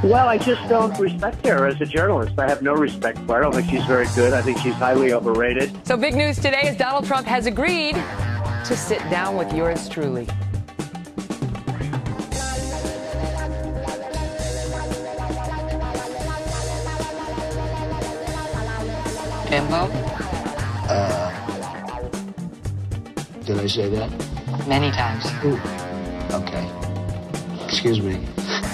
Well, I just don't respect her as a journalist. I have no respect for her. I don't think she's very good. I think she's highly overrated. So big news today is Donald Trump has agreed to sit down with yours truly. Bimbo? Did I say that? Many times. Ooh. Okay. Excuse me.